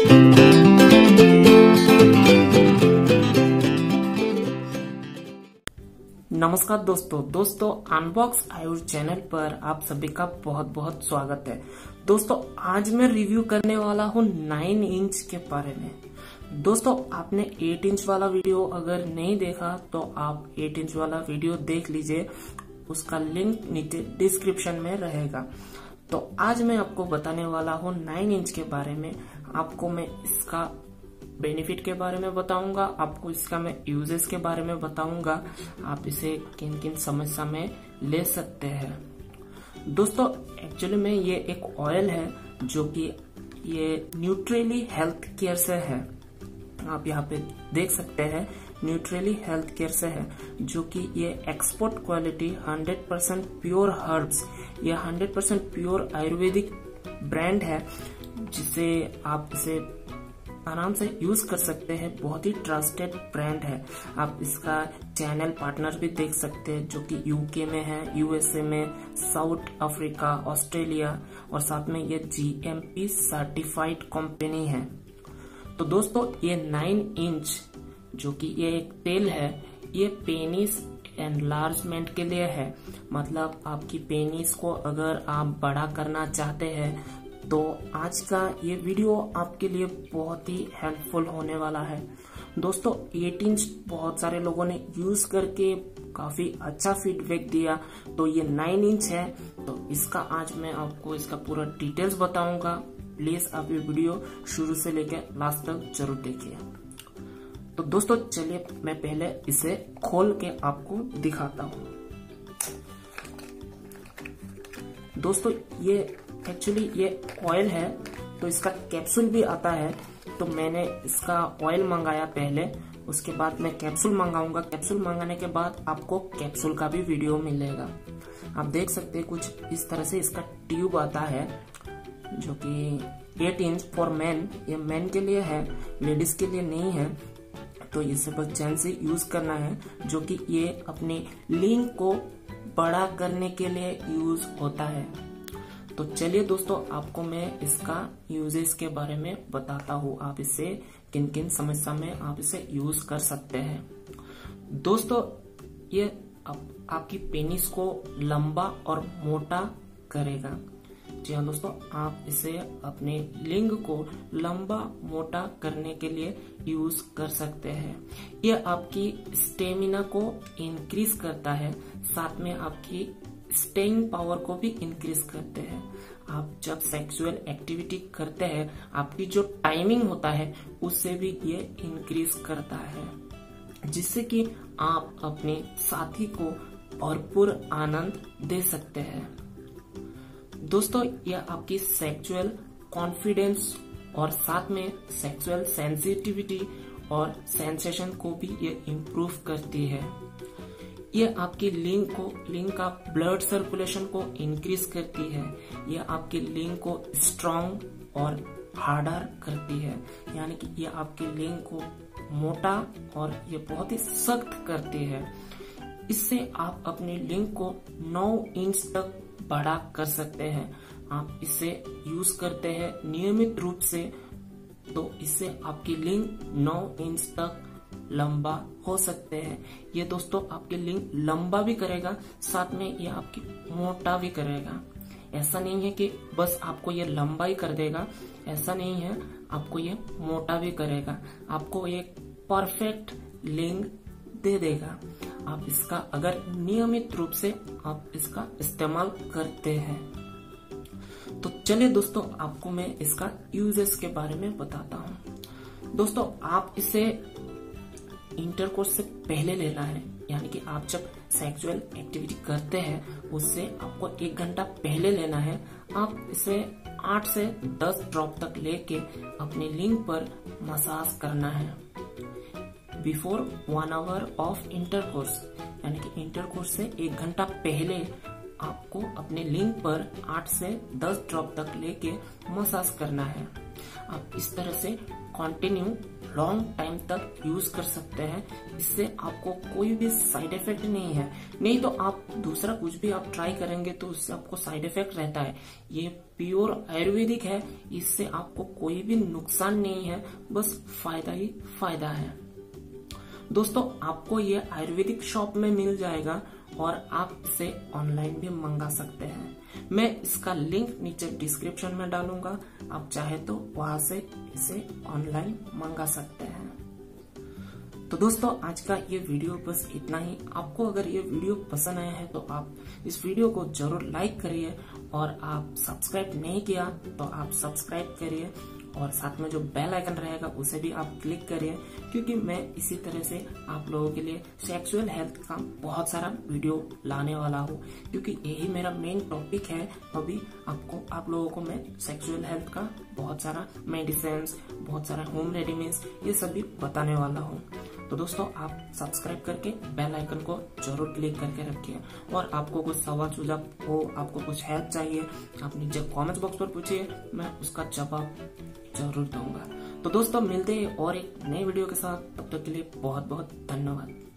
नमस्कार दोस्तों unbox Ayush channel पर आप सभी का बहुत बहुत स्वागत है। दोस्तों आज मैं रिव्यू करने वाला हूँ 9 इंच के बारे में। दोस्तों आपने 8 इंच वाला वीडियो अगर नहीं देखा तो आप 8 इंच वाला वीडियो देख लीजिए, उसका लिंक नीचे डिस्क्रिप्शन में रहेगा। तो आज मैं आपको बताने वाला हूँ 9 इंच के बारे में। आपको मैं इसका बेनिफिट के बारे में बताऊंगा, आपको इसका मैं यूजेस के बारे में बताऊंगा, आप इसे किन किन समस्या में ले सकते हैं। दोस्तों एक्चुअली में ये एक ऑयल है जो कि ये न्यूट्रली हेल्थ केयर से है। आप यहाँ पे देख सकते हैं न्यूट्रली हेल्थ केयर से है, जो कि ये एक्सपोर्ट क्वालिटी 100% प्योर हर्ब्स, ये 100% प्योर आयुर्वेदिक ब्रांड है, जिसे आप इसे आराम से यूज कर सकते हैं। बहुत ही ट्रस्टेड ब्रांड है। आप इसका चैनल पार्टनर भी देख सकते हैं, जो कि यूके में है, यूएसए में, साउथ अफ्रीका, ऑस्ट्रेलिया, और साथ में ये जीएमपी सर्टिफाइड कंपनी है। तो दोस्तों ये 9 इंच जो कि ये एक तेल है, ये पेनिस एनलार्जमेंट के लिए है। मतलब आपकी पेनिस को अगर आप बड़ा करना चाहते हैं तो आज का ये वीडियो आपके लिए बहुत ही हेल्पफुल होने वाला है। दोस्तों 8 इंच बहुत सारे लोगों ने यूज करके काफी अच्छा फीडबैक दिया, तो ये 9 इंच है। तो इसका आज मैं आपको इसका पूरा डिटेल्स बताऊंगा। प्लीज आप ये वीडियो शुरू से लेकर लास्ट तक जरूर देखिए। तो दोस्तों चलिए मैं पहले इसे खोल के आपको दिखाता हूँ। दोस्तों ये एक्चुअली ये ऑयल है, तो इसका कैप्सूल भी आता है। तो मैंने इसका ऑयल मंगाया पहले, उसके बाद मैं कैप्सूल मंगाऊंगा। कैप्सूल मंगाने के बाद आपको कैप्सूल का भी वीडियो मिलेगा। आप देख सकते हैं कुछ इस तरह से इसका ट्यूब आता है, जो कि 8 इंच फॉर मैन, ये मैन के लिए है, लेडीज के लिए नहीं है। तो इसे बस चैन से यूज करना है, जो कि ये अपने लिंग को बड़ा करने के लिए यूज होता है। तो चलिए दोस्तों आपको मैं इसका यूजेस के बारे में बताता हूँ, आप इसे किन किन समस्या में आप इसे यूज कर सकते हैं। दोस्तों ये आपकी पेनिस को लंबा और मोटा करेगा। जी हाँ दोस्तों, आप इसे अपने लिंग को लंबा मोटा करने के लिए यूज कर सकते हैं। ये आपकी स्टेमिना को इंक्रीज करता है, साथ में आपकी स्टेइंग पावर को भी इंक्रीज करते हैं। आप जब सेक्सुअल एक्टिविटी करते हैं, आपकी जो टाइमिंग होता है उससे भी ये इंक्रीज करता है, जिससे कि आप अपने साथी को भरपूर आनंद दे सकते हैं। दोस्तों यह आपकी सेक्सुअल कॉन्फिडेंस और साथ में सेक्सुअल सेंसिटिविटी और सेंसेशन को भी ये इम्प्रूव करती है। ये आपकी लिंग का ब्लड सर्कुलेशन को इंक्रीज करती है। ये आपके लिंग को स्ट्रॉन्ग और हार्डर करती है, यानी कि ये आपके लिंग को मोटा और ये बहुत ही सख्त करती है। इससे आप अपने लिंग को 9 इंच तक बड़ा कर सकते हैं। आप इसे यूज करते हैं नियमित रूप से, तो इससे आपकी लिंग 9 इंच तक लंबा हो सकते हैं। ये दोस्तों आपके लिंग लंबा भी करेगा, साथ में ये आपकी मोटा भी करेगा। ऐसा नहीं है कि बस आपको ये लंबा ही कर देगा, ऐसा नहीं है, आपको ये मोटा भी करेगा, आपको एक परफेक्ट लिंग दे देगा। आप इसका अगर नियमित रूप से आप इसका इस्तेमाल करते हैं। तो चलिए दोस्तों आपको मैं इसका यूजेस के बारे में बताता हूँ। दोस्तों आप इसे इंटरकोर्स से पहले लेना है, यानी कि आप जब सेक्सुअल एक्टिविटी करते हैं उससे आपको 1 घंटा पहले लेना है। आप इसे 8 से 10 ड्रॉप तक लेके अपने लिंग पर मसाज करना है बिफोर 1 आवर ऑफ इंटरकोर्स, यानी कि इंटरकोर्स से 1 घंटा पहले आपको अपने लिंग पर 8 से 10 ड्रॉप तक लेके मसाज करना है। आप इस तरह से कंटिन्यू लॉन्ग टाइम तक यूज कर सकते हैं। इससे आपको कोई भी साइड इफेक्ट नहीं है। नहीं तो आप दूसरा कुछ भी आप ट्राई करेंगे तो उससे आपको साइड इफेक्ट रहता है। ये प्योर आयुर्वेदिक है, इससे आपको कोई भी नुकसान नहीं है, बस फायदा ही फायदा है। दोस्तों आपको ये आयुर्वेदिक शॉप में मिल जाएगा और आप इसे ऑनलाइन भी मंगा सकते हैं। मैं इसका लिंक नीचे डिस्क्रिप्शन में डालूंगा, आप चाहे तो वहां से इसे ऑनलाइन मंगा सकते हैं। तो दोस्तों आज का ये वीडियो बस इतना ही। आपको अगर ये वीडियो पसंद आया है तो आप इस वीडियो को जरूर लाइक करिए, और आप सब्सक्राइब नहीं किया तो आप सब्सक्राइब करिए, और साथ में जो बेल आइकन रहेगा उसे भी आप क्लिक करिए, क्योंकि मैं इसी तरह से आप लोगों के लिए सेक्सुअल हेल्थ का बहुत सारा वीडियो लाने वाला हूँ, क्योंकि यही मेरा मेन टॉपिक है। अभी आप लोगों को मैं सेक्सुअल हेल्थ का बहुत सारा मेडिसिन, बहुत सारा होम रेडीमेड्स ये सभी बताने वाला हूँ। तो दोस्तों आप सब्सक्राइब करके बेल आइकन को जरूर क्लिक करके रखिए, और आपको कुछ सवाल सुझाव हो, आपको कुछ हेल्प चाहिए, आप नीचे कमेंट्स बॉक्स पर पूछिए, मैं उसका जवाब जरूर दूंगा। तो दोस्तों मिलते हैं और एक नए वीडियो के साथ, तब तक के लिए बहुत बहुत धन्यवाद।